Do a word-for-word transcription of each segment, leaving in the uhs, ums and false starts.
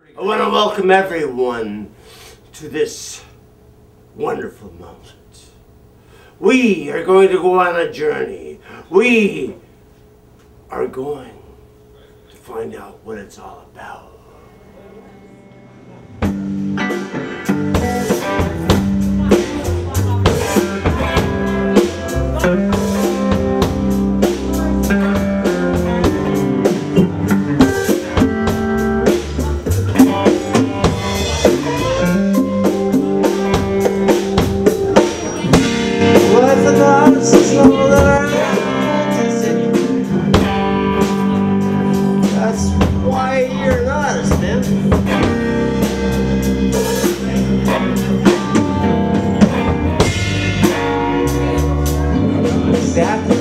I want to welcome everyone to this wonderful moment. We are going to go on a journey. We are going to find out what it's all about. That's why you're an artist, man. Exactly,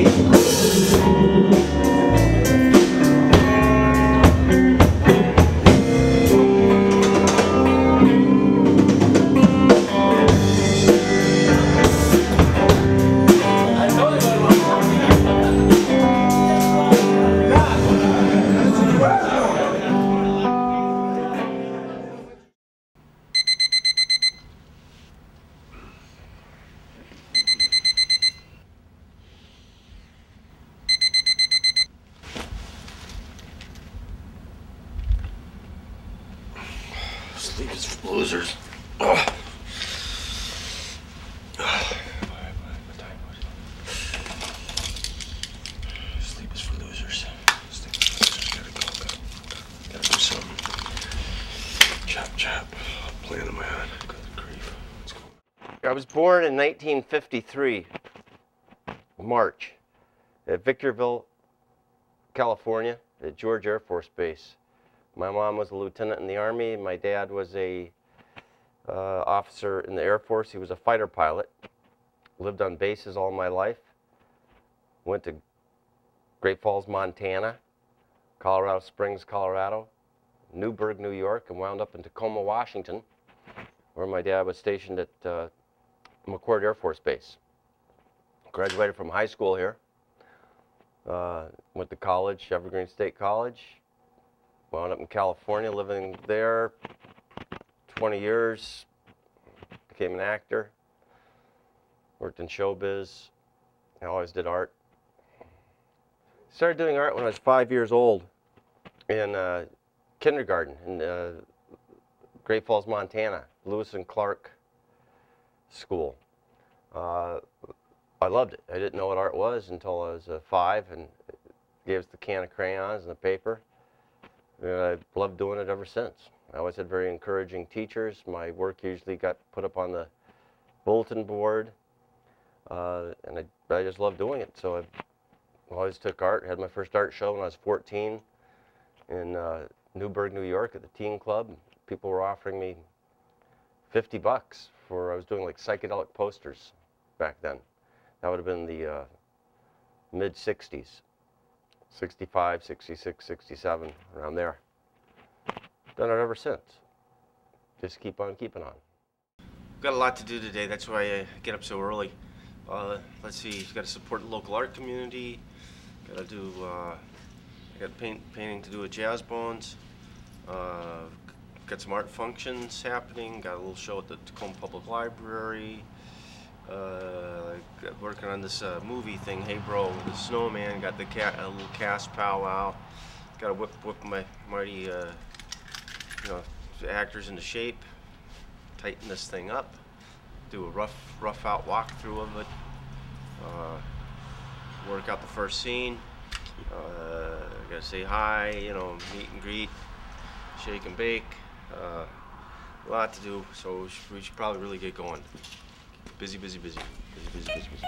sleep is for losers. Oh. Sleep is for losers. Sleep is for losers. Gotta go. Gotta, gotta do something. Chop, chop. Plan in my head. Good grief. Let's go. I was born in nineteen fifty-three, March, at Victorville, California, at George Air Force Base. My mom was a lieutenant in the Army. My dad was a uh, officer in the Air Force. He was a fighter pilot. Lived on bases all my life. Went to Great Falls, Montana, Colorado Springs, Colorado, Newburgh, New York, and wound up in Tacoma, Washington, where my dad was stationed at uh, McCord Air Force Base. Graduated from high school here. Uh, went to college, Evergreen State College. Wound up in California, living there twenty years, became an actor, worked in showbiz. I always did art. Started doing art when I was five years old in uh, kindergarten in uh, Great Falls, Montana, Lewis and Clark School. Uh, I loved it. I didn't know what art was until I was uh, five, and gave us the can of crayons and the paper. And I've loved doing it ever since. I always had very encouraging teachers. My work usually got put up on the bulletin board, uh, and I, I just loved doing it. So I always took art. Had my first art show when I was fourteen in uh, Newburgh, New York at the Teen Club. People were offering me fifty bucks for, I was doing like psychedelic posters back then. That would have been the uh, mid sixties. sixty-five, sixty-six, sixty-seven, around there. Done it ever since. Just keep on keeping on. Got a lot to do today. That's why I get up so early. Uh, let's see. Got to support the local art community. Got to do. Uh, I got paint painting to do at Jazz Bones. Uh, got some art functions happening. Got a little show at the Tacoma Public Library. Uh, working on this uh, movie thing, Hey Bro, with the snowman. Got the cat, a little cast powwow. Got to whip whip my mighty, uh, you know, actors into shape. Tighten this thing up. Do a rough, rough out walkthrough of it. Uh, work out the first scene. Uh, got to say hi, you know, meet and greet, shake and bake. Uh, a lot to do, so we should, we should probably really get going. Busy, busy, busy. Busy, busy, busy, busy, busy.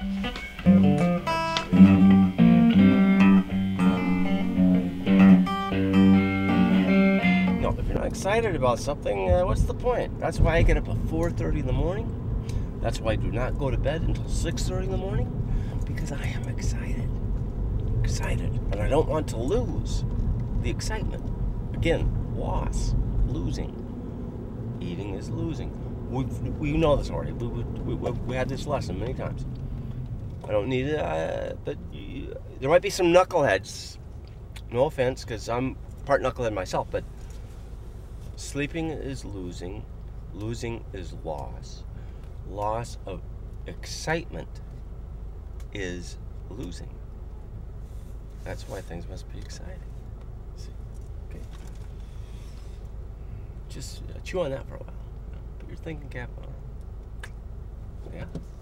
No, if you're not excited about something, uh, what's the point? That's why I get up at four thirty in the morning. That's why I do not go to bed until six thirty in the morning. Because I am excited. Excited. And I don't want to lose the excitement. Again, loss. Losing. Eating is losing. We we know this already. We, we, we, we had this lesson many times. I don't need it, uh, but you, there might be some knuckleheads. No offense, because I'm part knucklehead myself, but Sleeping is losing. Losing is loss. Loss of excitement is losing. That's why things must be exciting. See? Okay. Just uh, chew on that for a while. Put your thinking cap on. Yeah.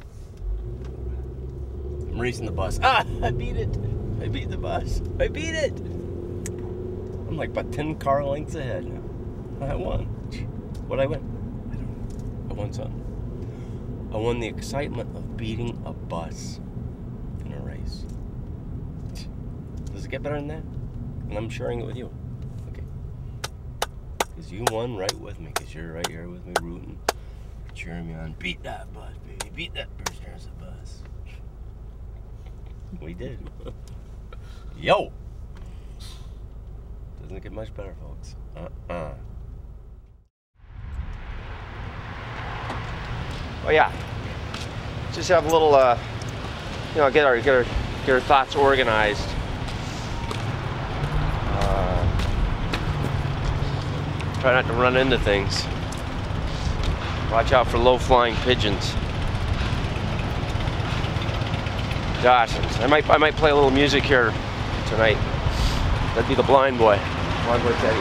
I'm racing the bus. Ah! I beat it. I beat the bus. I beat it. I'm like about ten car lengths ahead now. I won. What'd I win? I don't know. I won something. I won the excitement of beating a bus in a race. Does it get better than that? And I'm sharing it with you. Okay. Because you won right with me. Because you're right here with me rooting. Cheering me on. Beat that bus, baby. Beat that Berkshire bus. We did. Yo! Doesn't get much better, folks. Uh-uh. Oh yeah. Just have a little, uh, you know, get our get our get our thoughts organized. Uh, try not to run into things. Watch out for low-flying pigeons. Gosh, I might I might play a little music here tonight. That'd be the Blind Boy, Blind Boy Teddy.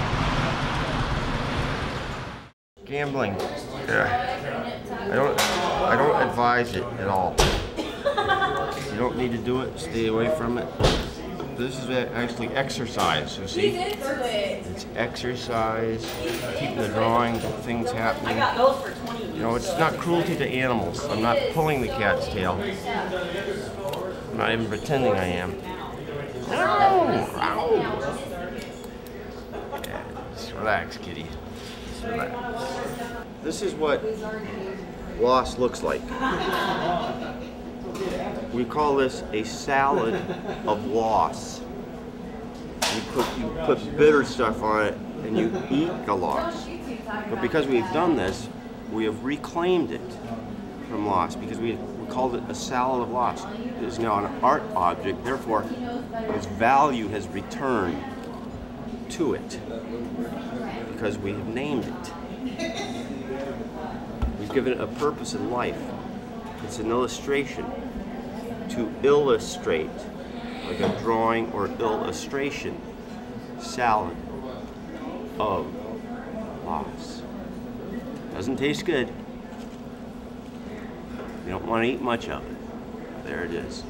Gambling. Yeah. I don't I don't advise it at all. You don't need to do it. Stay away from it. This is actually exercise. You see, it's exercise. Keep the drawing, things happening. You know, it's not cruelty to animals. I'm not pulling the cat's tail. I'm not even pretending I am. Yeah, just relax, kitty. Just relax. This is what loss looks like. We call this a salad of loss. You put you put bitter stuff on it and you eat the loss. But because we've done this, we have reclaimed it from loss because we, we called it a salad of loss. It is now an art object, therefore its value has returned to it because we have named it. We've given it a purpose in life. It's an illustration to illustrate, like a drawing or illustration, salad of loss. Doesn't taste good. You don't want to eat much of it. There it is.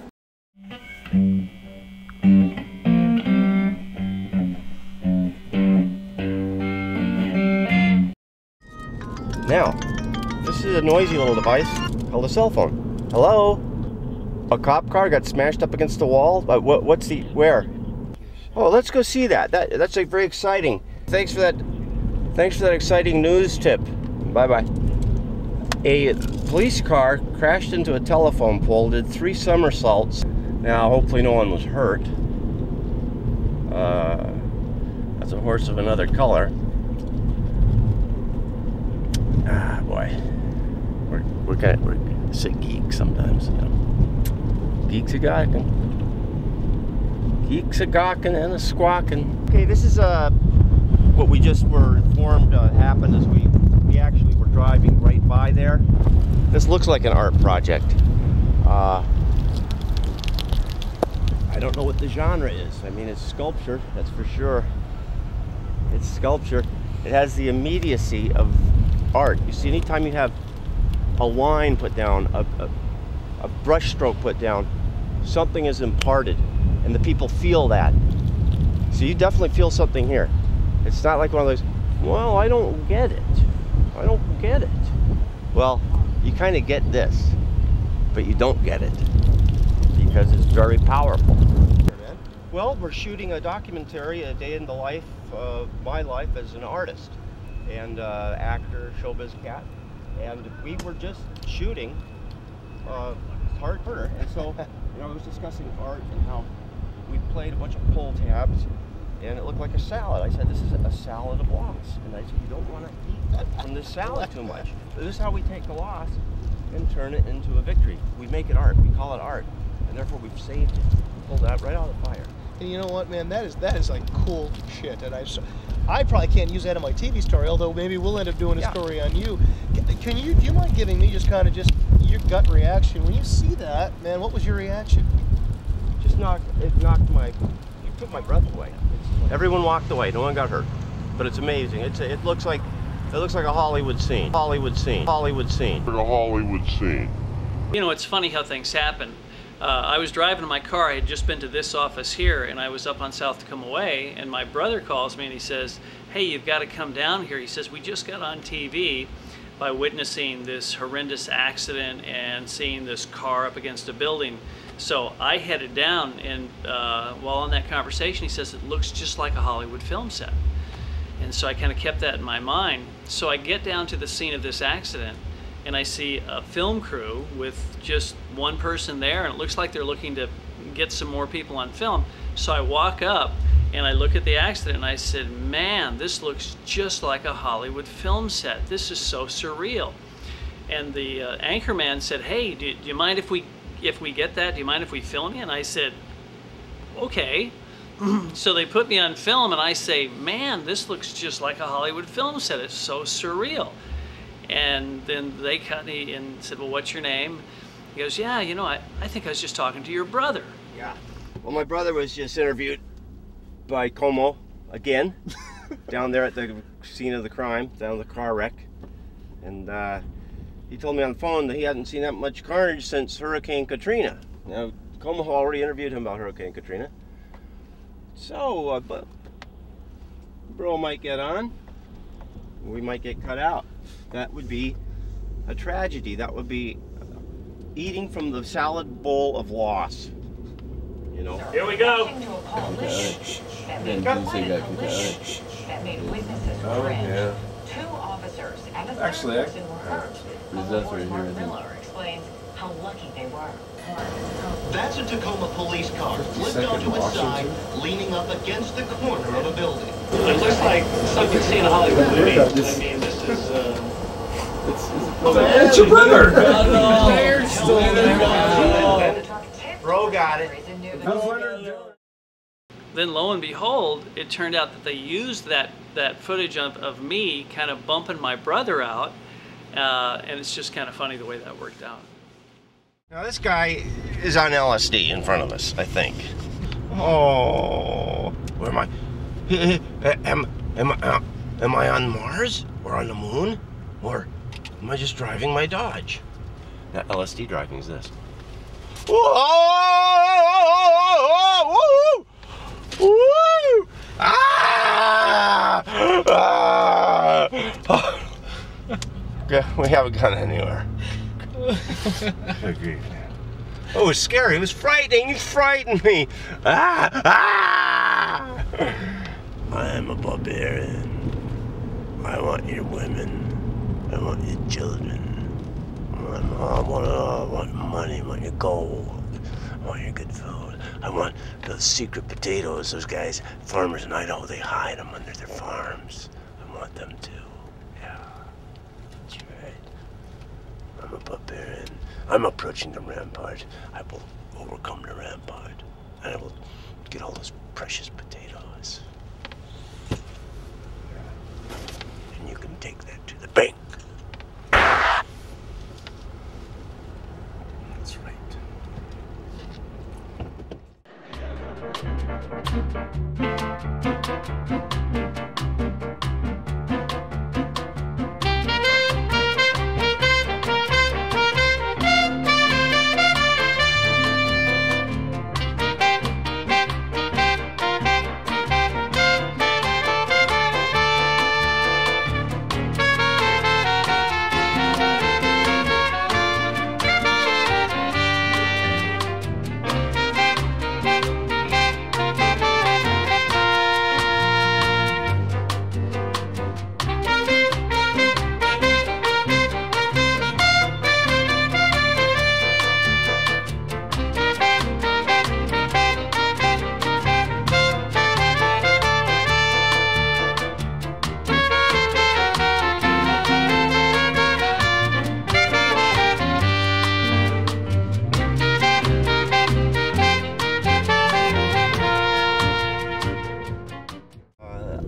Now, this is a noisy little device called a cell phone. Hello? A cop car got smashed up against the wall? But what, what's the, where? Oh, let's go see that. That that's like very exciting. Thanks for that, thanks for that exciting news tip. Bye-bye. A police car crashed into a telephone pole, did three somersaults. Now, hopefully no one was hurt. Uh, that's a horse of another color. Ah, boy. We're, we're kind of, we're sick geeks sometimes, you know. Geeks a gawking. Geeks a gawking and a squawking. Okay, this is uh, what we just were informed uh, happened is we, we actually were driving right by there. This looks like an art project. Uh, I don't know what the genre is. I mean, it's sculpture, that's for sure. It's sculpture. It has the immediacy of art. You see, anytime you have a line put down, a, a, a brush stroke put down, something is imparted, and the people feel that. So you definitely feel something here. It's not like one of those, well, I don't get it. I don't get it. Well, you kind of get this, but you don't get it because it's very powerful. Well, we're shooting a documentary, a day in the life of my life as an artist and uh, actor, showbiz cat, and we were just shooting uh, Hard Burner. And so, you know, I was discussing art and how we played a bunch of pull tabs, and it looked like a salad. I said, this is a salad of loss. And I said, you don't want to eat from this salad too much. This is how we take the loss and turn it into a victory. We make it art. We call it art. And therefore, we've saved it. We pulled it out right out of the fire. And you know what, man? That is that is like cool shit. And I, I probably can't use that in my T V story. Although maybe we'll end up doing a yeah. story on you. Can you? Do you mind giving me just kind of just your gut reaction when you see that, man? What was your reaction? Just knocked. It knocked my. It took my breath away. Everyone walked away. No one got hurt. But it's amazing. It's it looks like it looks like a Hollywood scene. Hollywood scene. Hollywood scene. Like a Hollywood scene. You know, it's funny how things happen. Uh, I was driving in my car. I had just been to this office here, and I was up on South Tacoma Way, and my brother calls me and he says, "Hey, you've got to come down here." He says, "We just got on T V by witnessing this horrendous accident and seeing this car up against a building." So I headed down, and uh, while in that conversation, he says, "It looks just like a Hollywood film set." And so I kind of kept that in my mind. So I get down to the scene of this accident, and I see a film crew with just one person there, and it looks like they're looking to get some more people on film. So I walk up and I look at the accident and I said, "Man, this looks just like a Hollywood film set. This is so surreal." And the uh, anchorman said, "Hey, do, do you mind if we if we get that? Do you mind if we film you?" And I said, "Okay." So they put me on film, and I say, "Man, this looks just like a Hollywood film set. It's so surreal." And then they cut me and said, "Well, what's your name?" He goes, "Yeah, you know, I, I think I was just talking to your brother." Yeah. Well, my brother was just interviewed by Como again, down there at the scene of the crime, down the car wreck. And uh, he told me on the phone that he hadn't seen that much carnage since Hurricane Katrina. Now, Como already interviewed him about Hurricane Katrina. So, uh, but bro might get on. We might get cut out. That would be a tragedy. That would be eating from the salad bowl of loss. You know. Here we go. That made witnesses cringe. Two officers and a third Actually, I- person were hurt. That's right here, isn't it? Miller explains how lucky they were. That's a Tacoma police car flipped Second onto its side, Washington. leaning up against the corner of a building. It looks like something seen in a Hollywood movie. I mean, this is... Uh... It's your brother! Bro got it. Then lo and behold, it turned out that they used that, that footage of, of me kind of bumping my brother out, uh, and it's just kind of funny the way that worked out. Now this guy is on L S D in front of us, I think. Oh, where am I? Am, am, I, am I on Mars? Or on the moon? Or am I just driving my Dodge? Now L S D driving is this. Whoa! Woo! Ah! Ah! Okay, we haven't gone anywhere. Agreed. Oh, it was scary. It was frightening. You frightened me. Ah! Ah! I am a barbarian. I want your women. I want your children. I want, I want, I want money. I want your gold. I want your good food. I want those secret potatoes. Those guys, farmers in Idaho, they hide them under their farms. I want them too. Yeah, that's right. I'm a barbarian. I'm approaching the rampart. I will overcome the rampart, and I will get all those precious potatoes. And you can take that to the bank. That's right.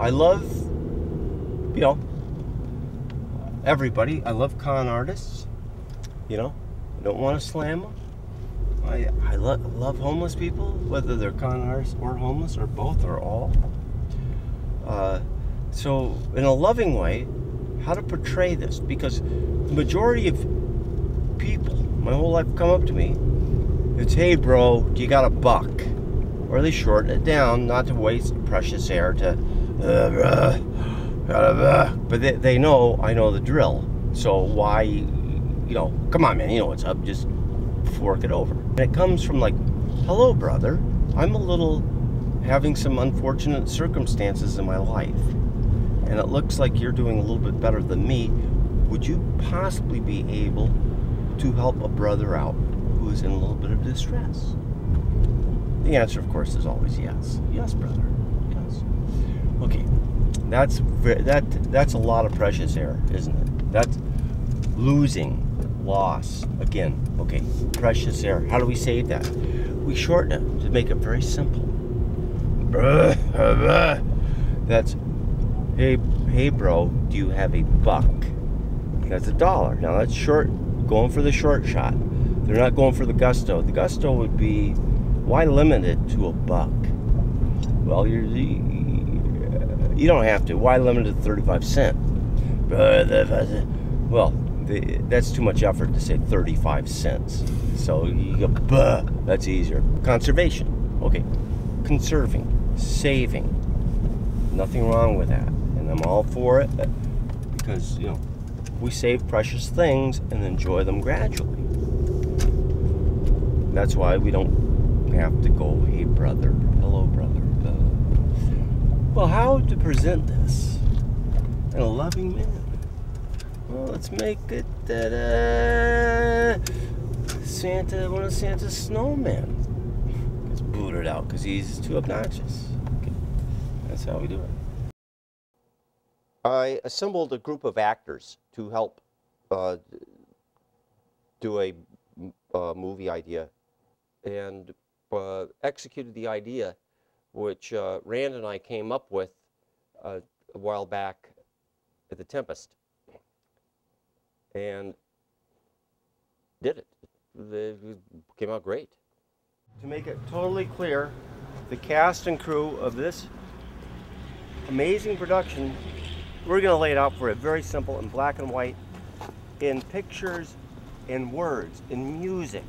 I love, you know, everybody. I love con artists. You know, I don't want to slam them. I, I lo love homeless people, whether they're con artists or homeless or both or all. Uh, so, in a loving way, how to portray this, because the majority of people, my whole life, come up to me, it's, hey bro, do you got a buck? Or they shorten it down, not to waste precious air to, uh, uh, uh, but they, they know I know the drill, so why, you know, come on man, you know what's up, just fork it over. And it comes from like, hello brother, I'm a little, having some unfortunate circumstances in my life, and it looks like you're doing a little bit better than me. Would you possibly be able to help a brother out who is in a little bit of distress? The answer, of course, is always yes. Yes, brother. Yes. Okay, that's that. That's a lot of precious air, isn't it? That's losing, loss. Again, okay, precious air. How do we save that? We shorten it to make it very simple. That's, hey, hey, bro, do you have a buck? That's a dollar. Now that's short, going for the short shot. They're not going for the gusto. The gusto would be, why limit it to a buck? Well, you're, you don't have to. Why limit it to thirty-five cents? Well, the, that's too much effort to say thirty-five cents. So you go, buh, that's easier. Conservation. Okay. Conserving. Saving. Nothing wrong with that. And I'm all for it because, you know, we save precious things and enjoy them gradually. That's why we don't have to go, hey brother, hello brother. Uh, well, how to present this in a loving manner? Well, let's make it that uh, Santa, one of Santa's snowmen gets booted out because he's too obnoxious. Okay. That's how we do it. I assembled a group of actors to help uh, do a, a movie idea, and uh, executed the idea which uh, Rand and I came up with uh, a while back at the Tempest, and did it. It came out great. To make it totally clear, the cast and crew of this amazing production, we're going to lay it out for it very simple in black and white, in pictures, in words, in music.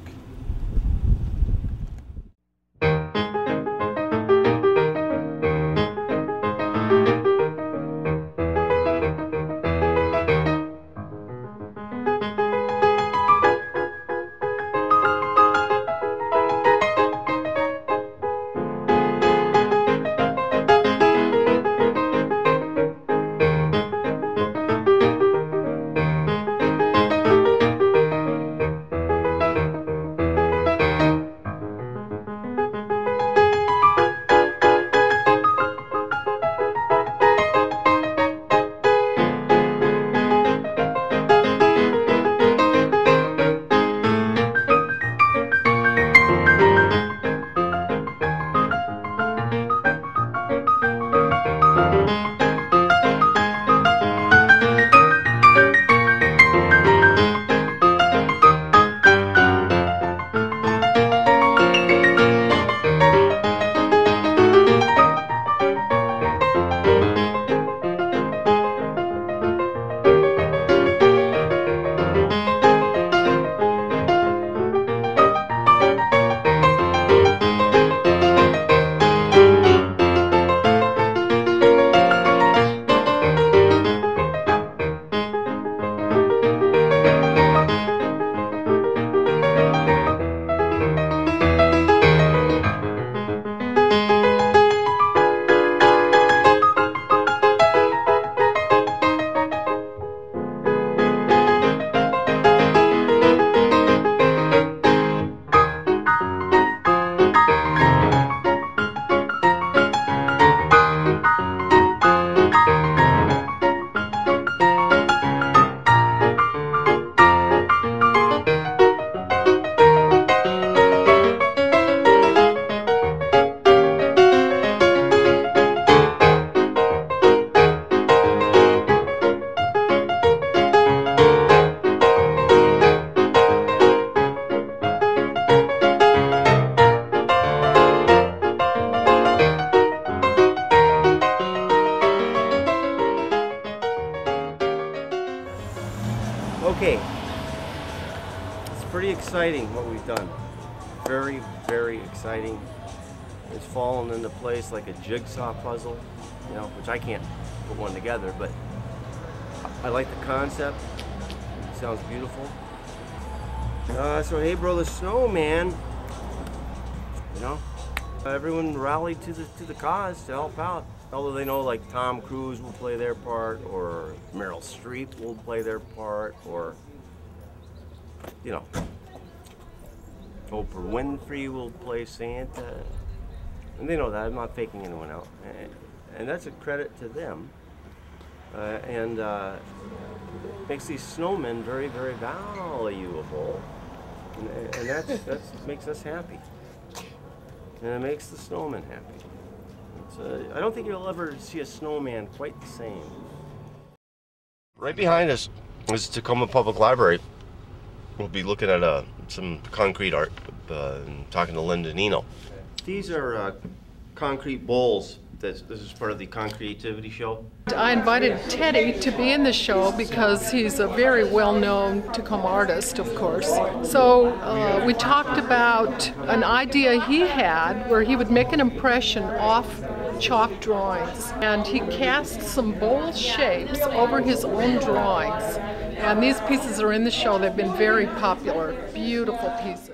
pretty exciting what we've done. Very, very exciting. It's fallen into place like a jigsaw puzzle, you know, which I can't put one together, but I like the concept. It sounds beautiful. Uh, so hey bro, the snowman, you know, everyone rallied to the to the cause to help out. Although they know like Tom Cruise will play their part, or Meryl Streep will play their part, or you know, Oprah Winfrey will play Santa. And they know that. I'm not faking anyone out. And that's a credit to them. Uh, and uh, makes these snowmen very, very valuable. And, and that's, that's makes us happy. And it makes the snowmen happy. It's, uh, I don't think you'll ever see a snowman quite the same. Right behind us is Tacoma Public Library. We'll be looking at uh, some concrete art uh, and talking to Linda Nino. These are uh, concrete bowls. This, this is part of the Concreativity show. I invited Teddy to be in the show because he's a very well-known Tacoma artist, of course. So uh, we talked about an idea he had where he would make an impression off chalk drawings, and he cast some bowl shapes over his own drawings. And these pieces are in the show. They've been very popular, beautiful pieces.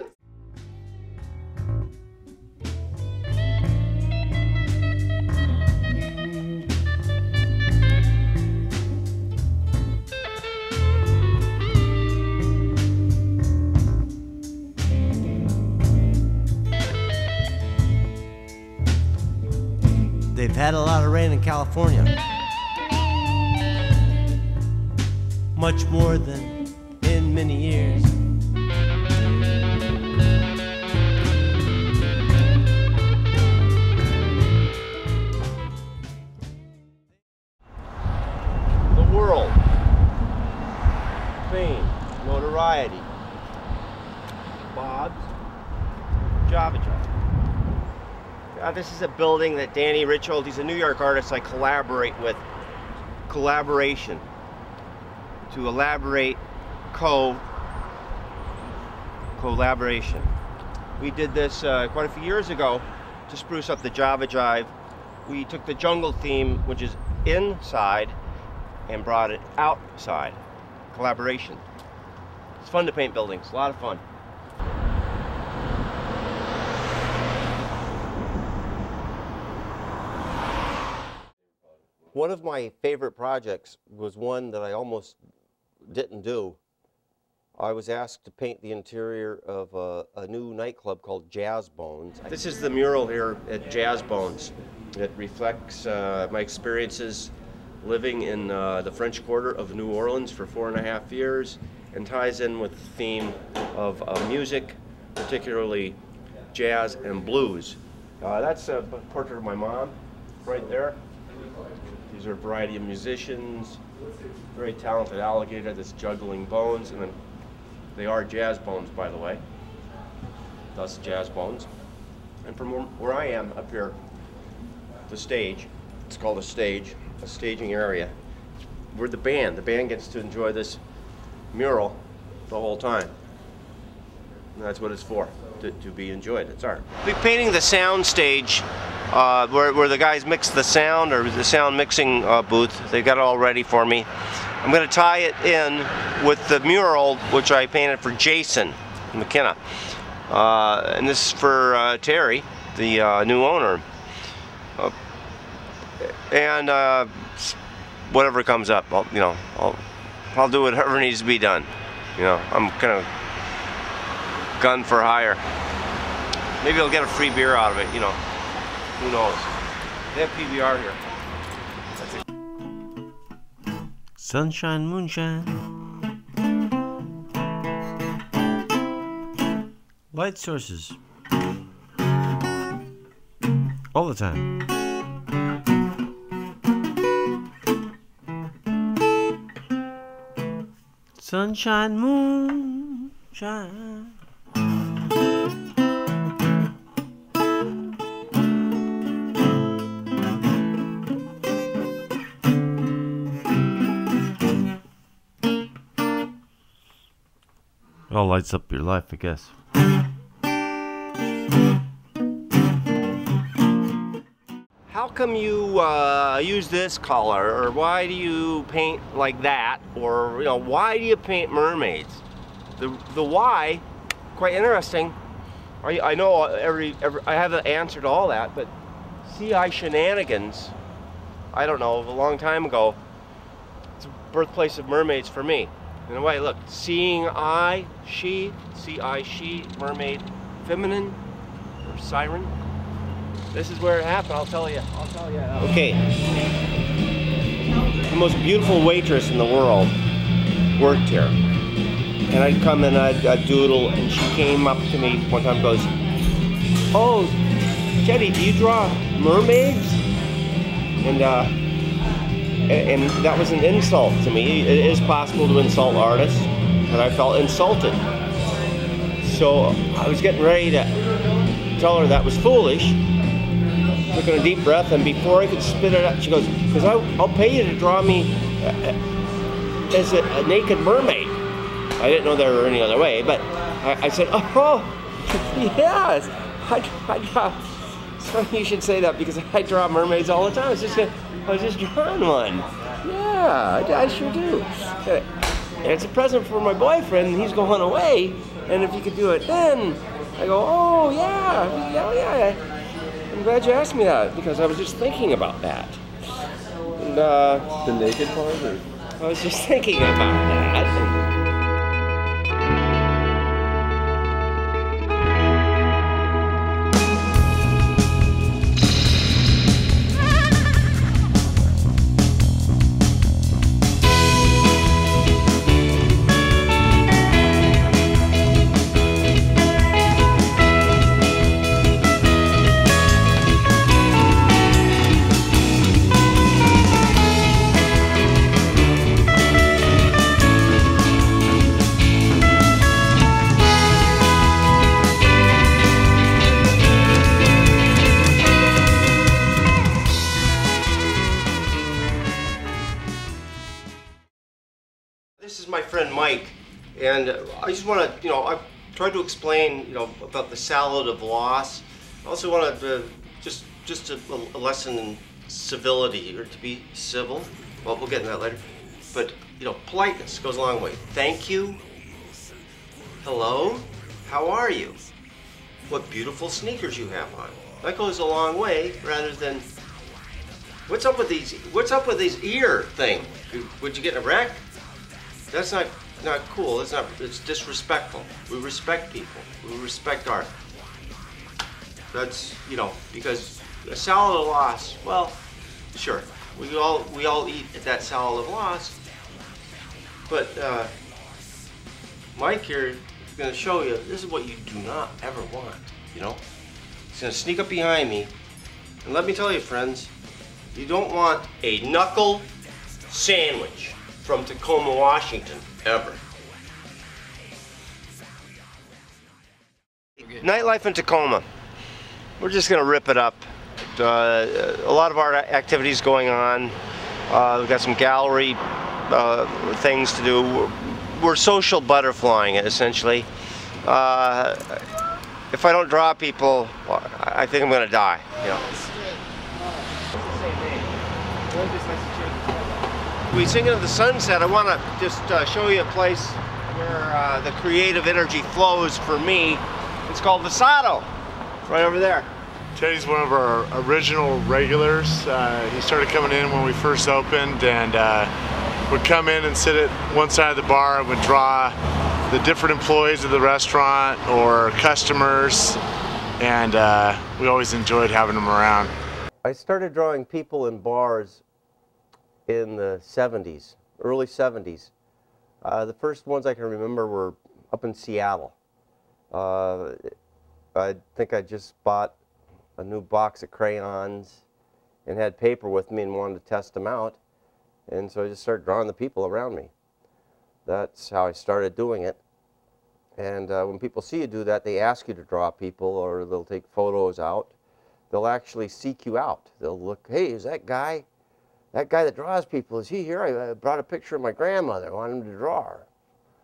They've had a lot of rain in California. Much more than in many years. The world. Fame. Notoriety. Bob's. Java Job. Uh, this is a building that Danny Richhold, he's a New York artist I collaborate with. Collaboration. To elaborate, co, collaboration. We did this uh, quite a few years ago to spruce up the Java Jive. We took the jungle theme, which is inside, and brought it outside. Collaboration. It's fun to paint buildings, a lot of fun. One of my favorite projects was one that I almost didn't do. I was asked to paint the interior of a, a new nightclub called Jazz Bones. This is the mural here at Jazz Bones. It reflects uh, my experiences living in uh, the French Quarter of New Orleans for four and a half years, and ties in with the theme of uh, music, particularly jazz and blues. Uh, that's a portrait of my mom right there. These are a variety of musicians, very talented alligator that's juggling bones, and then they are jazz bones, by the way, thus Jazz Bones. And from where I am up here, the stage, it's called a stage, a staging area. We're the band. The band gets to enjoy this mural the whole time. And that's what it's for, to, to be enjoyed. It's art. We're painting the sound stage. Uh, where, where the guys mix the sound, or the sound mixing uh, booth. They got it all ready for me. I'm going to tie it in with the mural which I painted for Jason McKenna. Uh, and this is for uh, Terry, the uh, new owner. Uh, and uh, whatever comes up, I'll, you know, I'll, I'll do whatever needs to be done. You know, I'm kind of gun for hire. Maybe I'll get a free beer out of it, you know. Who knows? They have P B R here. That's it. Sunshine, moonshine. Light sources. All the time. Sunshine, moonshine. It all lights up your life, I guess. How come you uh, use this color, or why do you paint like that, or you know, why do you paint mermaids? The the why, quite interesting. I I know every every I have the answer to all that, but sea eye shenanigans. I don't know. A long time ago, it's a birthplace of mermaids for me. In a way, look, seeing eye, she, sea eye, she, mermaid, feminine, or siren. This is where it happened, I'll tell you. I'll tell you. Okay. The most beautiful waitress in the world worked here. And I'd come and I'd, I'd doodle, and she came up to me one time and goes, "Oh, Teddy, do you draw mermaids?" And, uh, and that was an insult to me. It is possible to insult artists, and I felt insulted. So I was getting ready to tell her that was foolish. Took a deep breath, and before I could spit it out, she goes, "Because I'll pay you to draw me uh, as a, a naked mermaid." I didn't know there were any other way, but I, I said, "Oh, yes, I, I draw." So you should say that, because I draw mermaids all the time. It's just, I was just drawing one. Yeah, I, I sure do. And it's a present for my boyfriend, and he's going away. And if you could do it then, I go, "Oh yeah, yeah, yeah." I'm glad you asked me that, because I was just thinking about that. And, uh, The naked part? Or? I was just thinking about that. And, This is my friend Mike, and I just want to, you know, I've tried to explain, you know, about the salad of loss. I also wanted to just, just a, a lesson in civility, or to be civil. Well, we'll get into that later. But, you know, politeness goes a long way. Thank you. Hello. How are you? What beautiful sneakers you have on. That goes a long way, rather than, what's up with these, what's up with these ear thing? Would you get in a wreck? That's not not cool. It's not. It's disrespectful. We respect people. We respect art. That's, you know, because a salad of loss. Well, sure, we all we all eat at that salad of loss. But uh, Mike here is going to show you. This is what you do not ever want. You know, he's going to sneak up behind me, and let me tell you, friends, you don't want a knuckle sandwich from Tacoma, Washington, ever. Nightlife in Tacoma. We're just gonna rip it up. Uh, a lot of art activities going on. Uh, we've got some gallery uh, things to do. We're, we're social butterflying it, essentially. Uh, if I don't draw people, I think I'm gonna die. You know. We sing into the sunset. I want to just uh, show you a place where uh, the creative energy flows for me. It's called Visato, right over there. Teddy's one of our original regulars. Uh, he started coming in when we first opened, and uh, would come in and sit at one side of the bar and would draw the different employees of the restaurant or customers, and uh, we always enjoyed having him around. I started drawing people in bars in the seventies, early seventies. Uh, the first ones I can remember were up in Seattle. Uh, I think I just bought a new box of crayons and had paper with me and wanted to test them out. And so I just started drawing the people around me. That's how I started doing it. And uh, when people see you do that, they ask you to draw people, or they'll take photos out. They'll actually seek you out. They'll look, "Hey, is that guy? That guy that draws people, is he here? I, I brought a picture of my grandmother. I want him to draw her."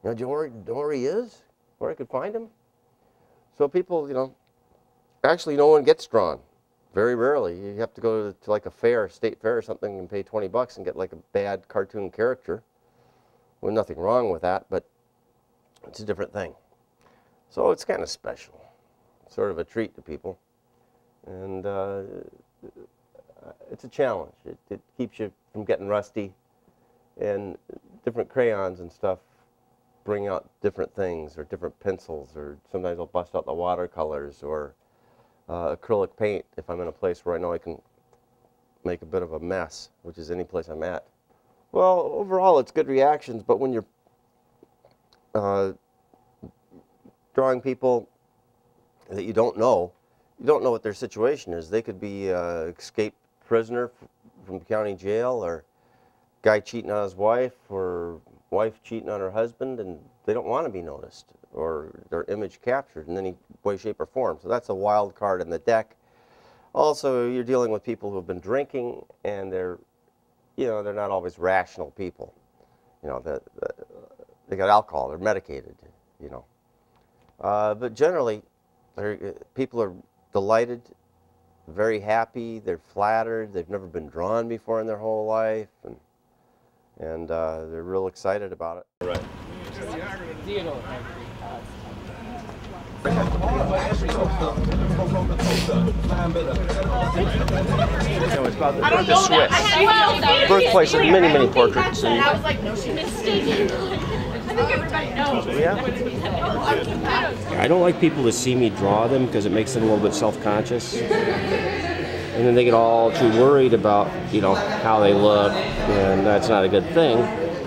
You know, do you know where, do you know where he is? Where I could find him? So people, you know, actually no one gets drawn. Very rarely. You have to go to, to like a fair, state fair or something, and pay twenty bucks and get like a bad cartoon character. Well, nothing wrong with that, but it's a different thing. So it's kind of special. Sort of a treat to people. And uh, it's a challenge. It, it keeps you from getting rusty. And different crayons and stuff bring out different things, or different pencils, or sometimes I'll bust out the watercolors, or uh, acrylic paint if I'm in a place where I know I can make a bit of a mess, which is any place I'm at. Well, overall it's good reactions, but when you're uh, drawing people that you don't know, you don't know what their situation is. They could be an escaped prisoner from the county jail, or guy cheating on his wife, or wife cheating on her husband, and they don't want to be noticed or their image captured in any way, shape, or form. So that's a wild card in the deck. Also, you're dealing with people who have been drinking, and they're, you know, they're not always rational people. You know, the, the, they got alcohol, they're medicated, you know. Uh, but generally, they're, people are delighted, very happy, they're flattered, they've never been drawn before in their whole life, and and uh, they're real excited about it. Right. So it's about the, the Swiss, birthplace of many, many portraits. And I was like, no, she mistaken. I think everybody knows. Yeah. I don't like people to see me draw them because it makes them a little bit self-conscious. And then they get all too worried about, you know, how they look, and that's not a good thing.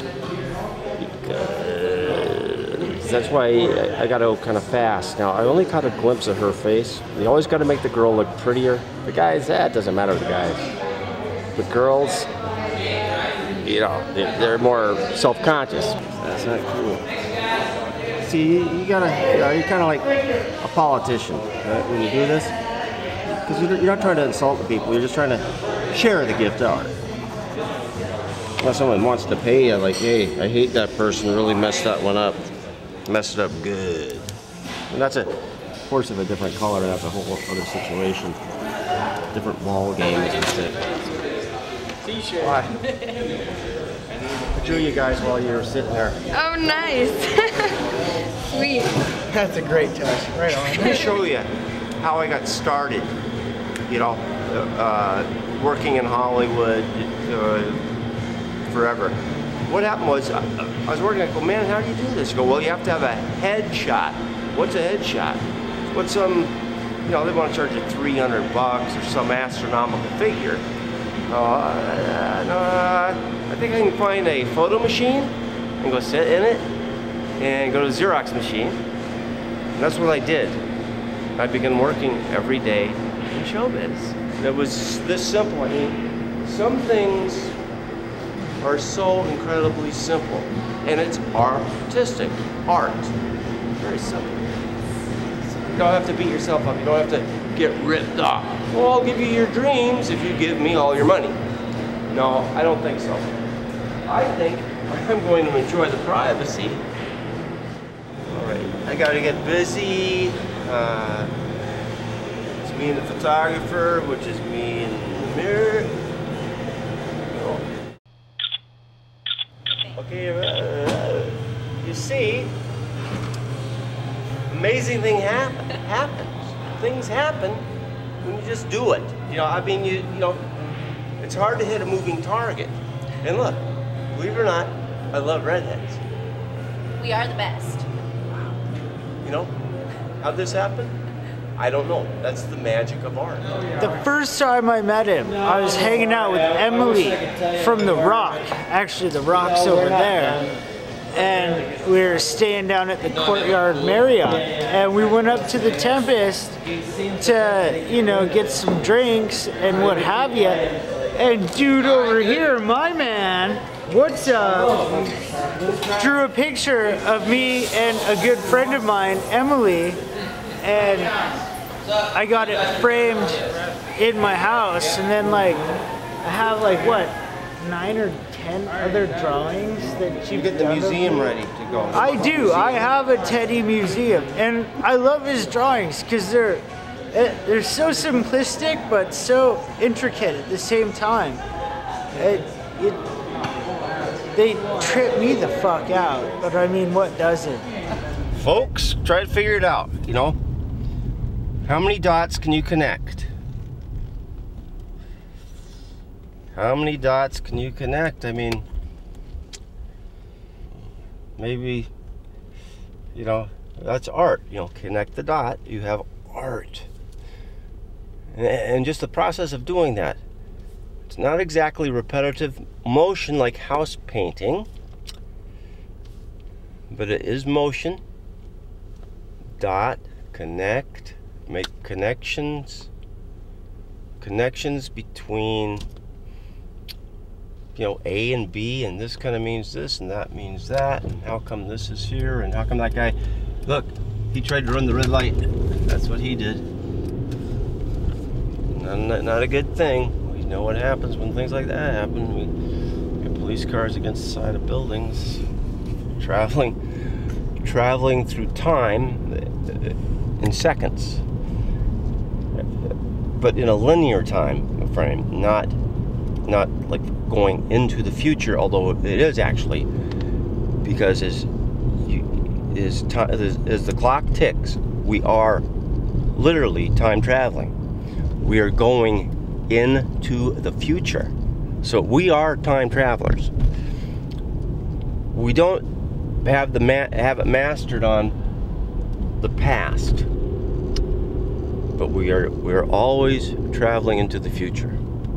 Because that's why I, I got to go kind of fast. Now, I only caught a glimpse of her face. You always got to make the girl look prettier. The guys, that doesn't matter to the guys. But girls, you know, they're, they're more self-conscious. That's not cool. See, you gotta, you know, you're kind of like a politician, right, when you do this. Because you're not trying to insult the people, you're just trying to share the gift out. Unless someone wants to pay you, like, hey, I hate that person, really messed that one up. Messed it up good. And that's a horse of a different color, and that's a whole other situation. Different ball game, as you said. T-shirt. Hi. I drew you guys while you were sitting there. Oh, nice. Sweet. That's a great touch. Right on. Let me show you how I got started. You know, uh, working in Hollywood uh, forever. What happened was, I, I was working, I go, man, how do you do this? I go, well, you have to have a headshot. What's a headshot? What's some, you know, they want to charge you three hundred bucks or some astronomical figure. Uh, uh, I think I can find a photo machine and go sit in it and go to the Xerox machine. And that's what I did. I began working every day in showbiz. And it was this simple. I mean, some things are so incredibly simple, and it's artistic, art. Very simple. You don't have to beat yourself up. You don't have to get ripped off. Well, I'll give you your dreams if you give me all your money. No, I don't think so. I think I'm going to enjoy the privacy. All right, I gotta get busy. Uh, it's me and the photographer, which is me in the mirror. Okay, uh, you see, amazing thing happen, happens. Things happen when you just do it. You know, I mean, you, you know, it's hard to hit a moving target. And look, believe it or not, I love redheads. We are the best. You know, how'd this happen? I don't know. That's the magic of art. The first time I met him, I was hanging out with Emily from The Rock. Actually, The Rock's over there. And we were staying down at the Courtyard Marriott. And we went up to the Tempest to, you know, get some drinks and what have you. And dude over here, my man, what's up, drew a picture of me and a good friend of mine, Emily. And I got it framed in my house, and then like I have like what, nine or ten other drawings that you get the museum ready to I do. I have a Teddy museum, and I love his drawings because they're they're so simplistic but so intricate at the same time. It, it, they trip me the fuck out, but I mean, what doesn't? Folks, try to figure it out, you know? How many dots can you connect? How many dots can you connect? I mean, maybe, you know, that's art. You know, connect the dot, you have art. And, and just the process of doing that. It's not exactly repetitive motion like house painting, but it is motion. Dot, connect, make connections. Connections between, you know, A and B, and this kind of means this, and that means that, and how come this is here, and how come that guy, look, he tried to run the red light. That's what he did. Not, not a good thing. We know what happens when things like that happen. We get police cars against the side of buildings, traveling, traveling through time in seconds, but in a linear time frame, not, not like going into the future, although it is actually, because as you, as, time, as, as the clock ticks, we are literally time traveling. We are going into the future. So we are time travelers. We don't have the ma have it mastered on the past, but we are we are always traveling into the future.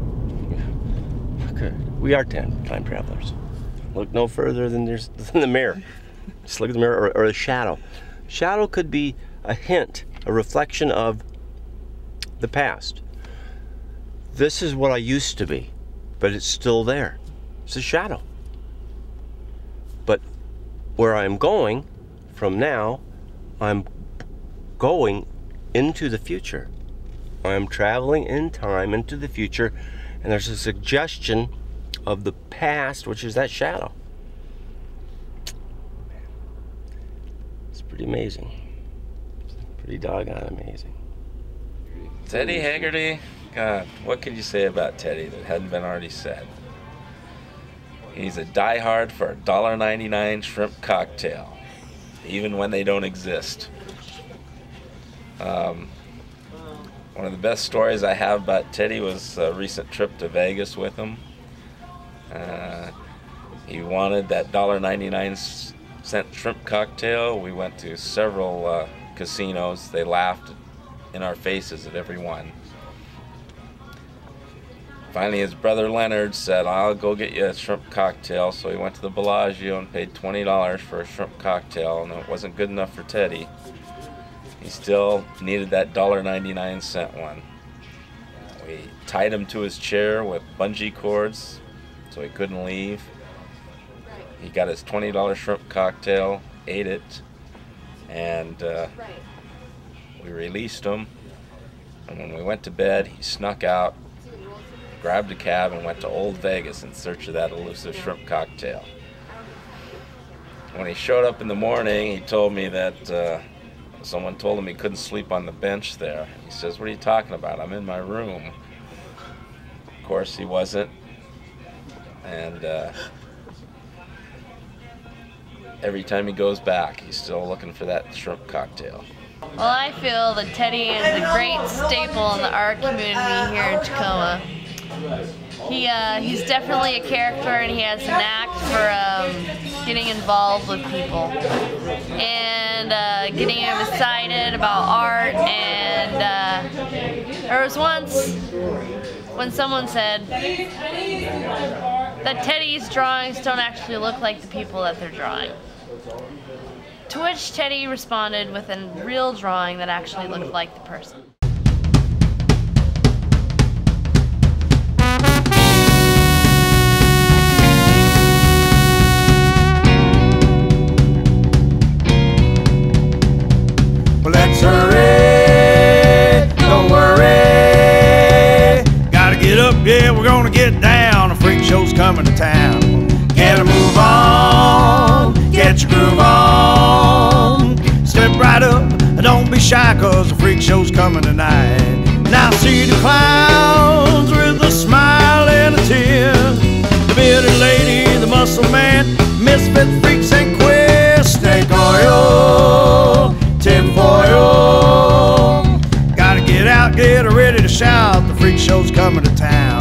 Okay, we are time time travelers. Look no further than there's than the mirror. Just look at the mirror, or, or the shadow. Shadow could be a hint, a reflection of the past. This is what I used to be, but it's still there. It's a shadow. But where I'm going from now, I'm going into the future. I'm traveling in time into the future, and there's a suggestion of the past, which is that shadow. It's pretty amazing. It's pretty doggone amazing. Teddy Haggarty, God, what could you say about Teddy that hadn't been already said? He's a diehard for a one ninety-nine shrimp cocktail, even when they don't exist. Um, one of the best stories I have about Teddy was a recent trip to Vegas with him. Uh, he wanted that one ninety-nine cent shrimp cocktail. We went to several uh, casinos. They laughed in our faces at every one. Finally, his brother Leonard said, I'll go get you a shrimp cocktail. So he went to the Bellagio and paid twenty dollars for a shrimp cocktail, and it wasn't good enough for Teddy. He still needed that one ninety-nine cent one. We tied him to his chair with bungee cords so he couldn't leave. He got his twenty dollar shrimp cocktail, ate it, and uh, we released him. And when we went to bed, he snuck out, grabbed a cab, and went to Old Vegas in search of that elusive shrimp cocktail. When he showed up in the morning, he told me that uh, someone told him he couldn't sleep on the bench there. He says, what are you talking about? I'm in my room. Of course, he wasn't. And uh, every time he goes back, he's still looking for that shrimp cocktail. Well, I feel that Teddy is a great staple in the art community here in Tacoma. He uh, he's definitely a character, and he has an act for um, getting involved with people and uh, getting him excited about art. And uh, there was once when someone said that Teddy's drawings don't actually look like the people that they're drawing. To which Teddy responded with a real drawing that actually looked like the person. Well, let's hurry, don't worry. Gotta get up, yeah, we're gonna get down. A freak show's coming to town. Gotta move on, get your groove on. Step right up, don't be shy, cause the freak show's coming tonight. Now see the clowns with a smile and a tear, the bearded lady, the muscle man, misfit freaks and queer. Snake oil, tinfoil, gotta get out, get ready to shout, the freak show's coming to town.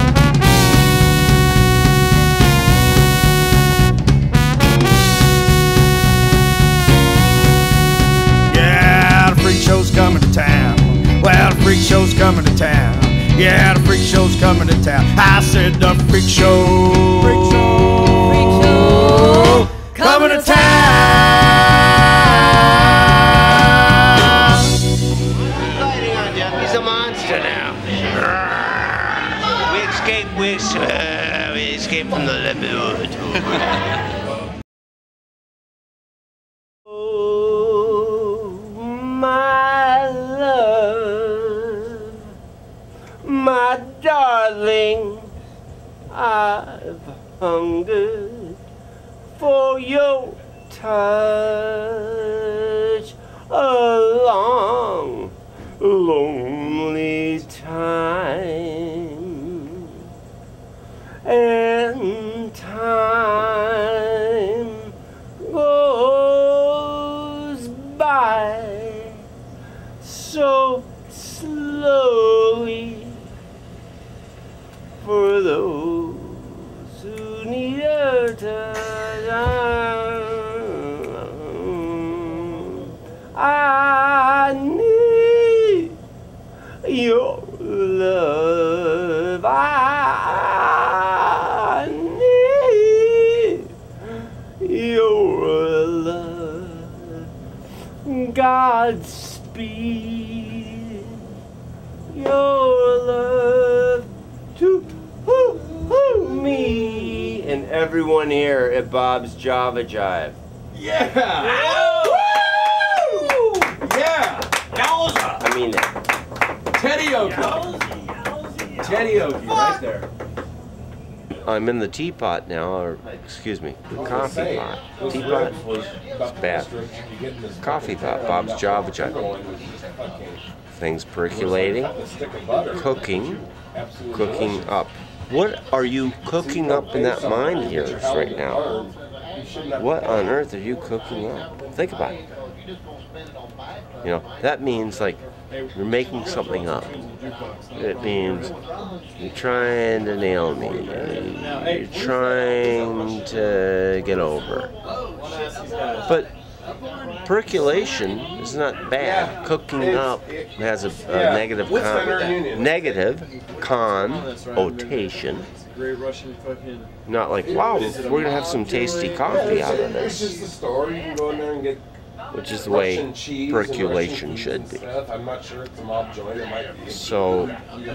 Show's coming to town. Well, the freak show's coming to town. Yeah, the freak show's coming to town. I said the freak show, freak show, freak show, coming to town. Fighting on Jeff. He's a monster now. We escaped. We, uh, we escaped from the laboratory. My darling, I've hungered for your touch a long, lonely time, and time goes by so slowly for those who need a touch. I need your love. I need your love. Godspeed. Your love to who, who, me and everyone here at Bob's Java Jive. Yeah! Yeah! Woo! Yeah! Yowza! I mean it. Teddy Oki. Teddy Oki, right there. I'm in the teapot now, or excuse me, the coffee pot. Teapot is bad. Coffee pot, Bob's Java Jive. Things percolating, cooking, cooking up. What are you cooking up in that mind of yours right now? What on earth are you cooking up? Think about it. You know, that means like you're making something up. It means you're trying to nail me. You're trying to get over. But percolation is not bad. Cooking up has a, a negative con negative connotation. Not like, wow, we're gonna have some tasty coffee out of this. Which is the way percolation should be. So,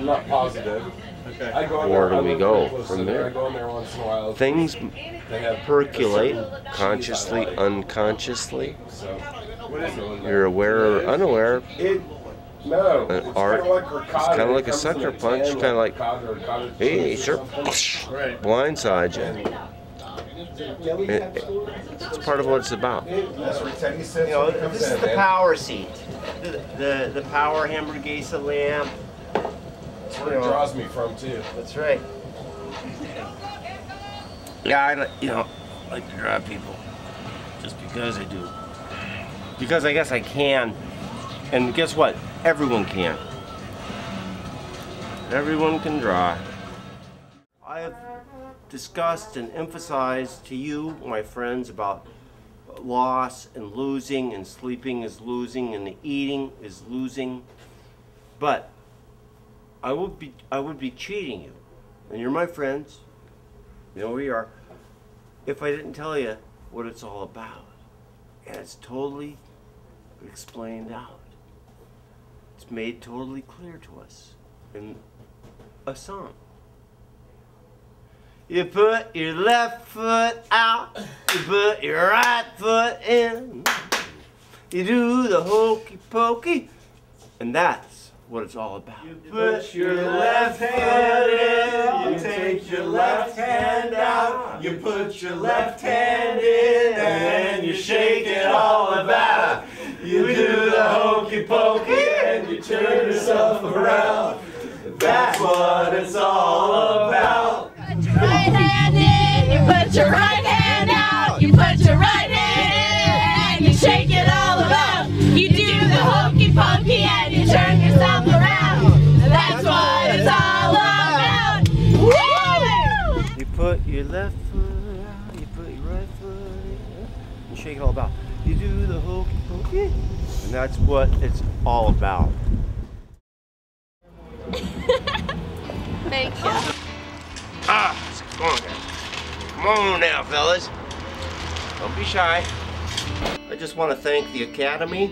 where do we go from there? Things percolate consciously, unconsciously. You're aware or unaware. No. An art is kind of like a sucker punch, kind of like, hey, sure, blindside you. It, it, it's part of what it's about. You know, this is the power seat, the the, the power hamburguesa lamp. That's where it draws me from too. That's right. Yeah, I you know like to draw people just because I do. Because I guess I can, and guess what? Everyone can. Everyone can draw. I have discussed and emphasized to you, my friends, about loss and losing, and sleeping is losing, and the eating is losing. But I would be I would be cheating you, and you're my friends. You know we are. If I didn't tell you what it's all about, and it's totally explained out. It's made totally clear to us in a song. You put your left foot out, you put your right foot in, you do the hokey pokey, and that's what it's all about. You put your left hand in, you take your left hand out. You put your left hand in and you shake it all about. You do the hokey pokey and you turn yourself around. That's what it's all about. Put your right hand in, you put your right hand out. You put your right hand in and you shake it all about. You do the hokey pokey and you turn yourself around. That's what it's all about. Woo! You put your left foot out, you put your right foot in, you shake it all about. You do the hokey pokey, and that's what it's all about. Thank you. Ah, come on, guys. Come on now, fellas. Don't be shy. I just want to thank the Academy.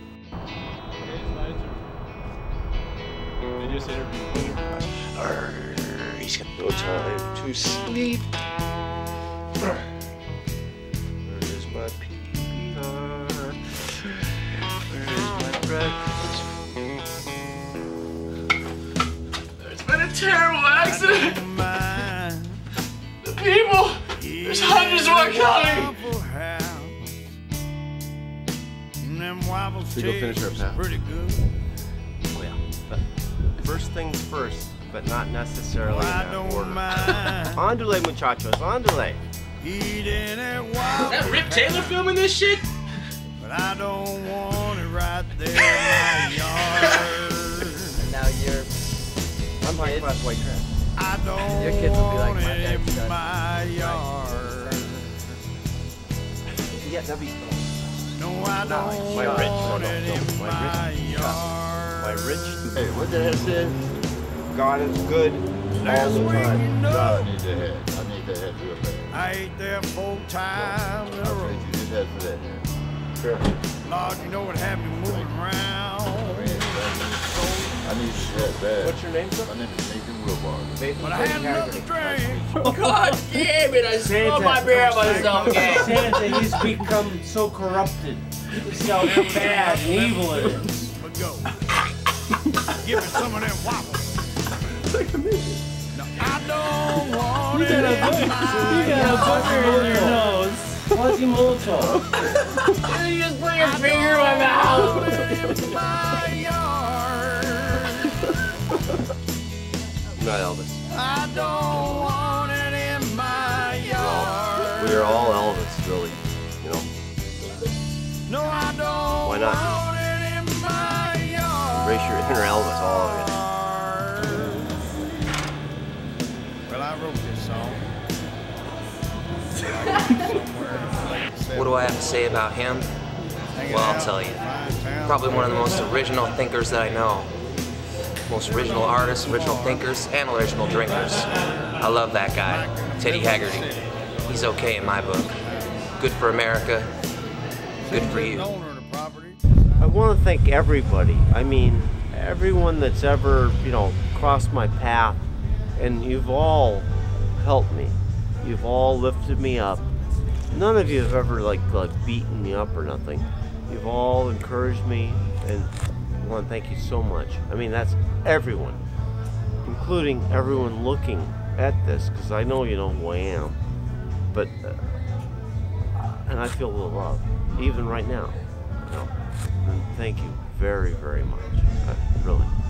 They just interviewed Arr, he's got no time to sleep. Where's my P P R? Where's my breakfast? There's been a terrible accident. The people, there's hundreds more coming. Should we go finish our path? Well, but first things first, but not necessarily in that order. Andale, muchachos, andale. Is that Rip Taylor filming this shit? But I don't want it right there in my yard. And now you're. I'm high class white trash. I don't Your kids will be like, want my it dad's in done. my yard. Yeah, that'd be. No, I No, don't my rich, no, want no, it no, in my my rich, yard. my rich. Hey, what the head said? God is good all the time. No, I need the head. I need the head real bad. I ain't there full time in a I'll row. trade you this head for that head. Sure. Lord, you know what have me moving around. I need this head bad. What's your name, sir? My name is Nathan Wilbar. But I had nothing to drink. God damn it, I spilled my beer on myself again. Santa, he's become so corrupted. See how bad and evil it is. But go. Give me some of them waffles. No, I don't want You it got a in booger, my you got a booger in your nose. Quasimodo. You just put your finger in my mouth. in my yard. Not Elvis. I don't want it in my yard. We are all Elvis, really. You know. No, I don't Why not? want it in my yard. Embrace your inner Elvis, all of Well, I wrote this song. What do I have to say about him? Well, I'll tell you. Probably one of the most original thinkers that I know. Most original artists, original thinkers, and original drinkers. I love that guy, Teddy Haggarty. He's okay in my book. Good for America. Good for you. I want to thank everybody. I mean, everyone that's ever, you know, crossed my path, and you've all helped me. You've all lifted me up. None of you have ever like like beaten me up or nothing. You've all encouraged me, and I want to thank you so much. I mean, that's everyone, including everyone looking at this, because I know you know who I am. But uh, and I feel the love, even right now. You know? And thank you very, very much. I, really.